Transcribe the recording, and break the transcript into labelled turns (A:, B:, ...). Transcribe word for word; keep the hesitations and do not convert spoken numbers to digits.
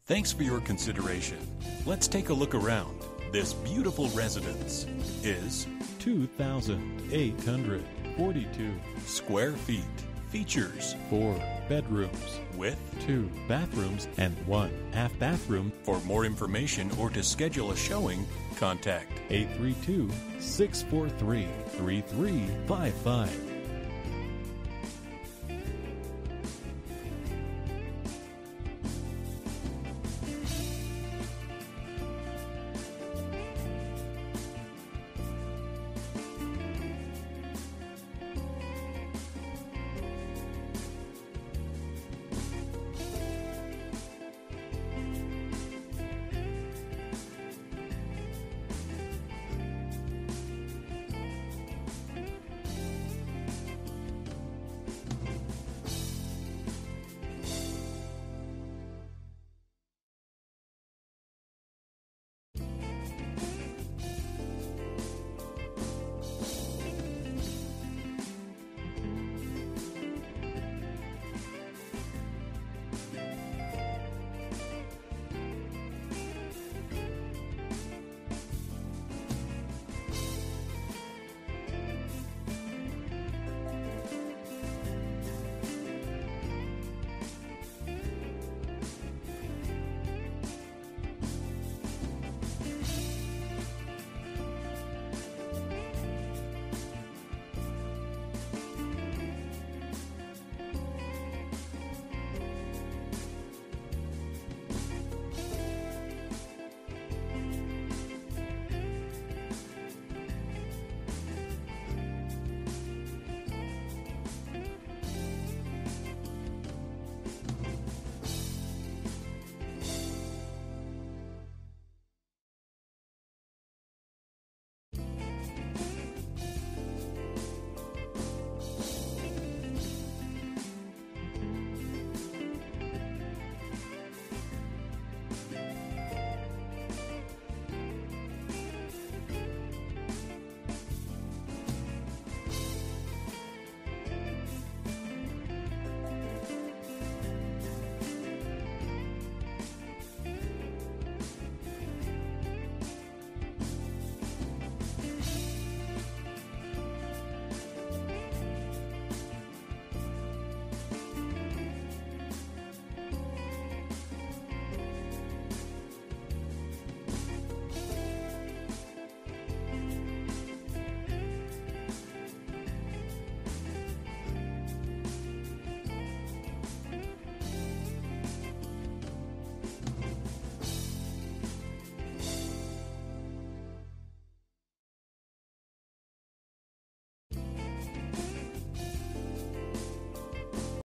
A: Thanks for your consideration. Let's take a look around. This beautiful residence is
B: two thousand eight hundred forty-two
A: square feet. Features
B: four bedrooms
A: with
B: two bathrooms and one half bathroom.
A: For more information or to schedule a showing, contact
B: eight three two, six four three, three three five five.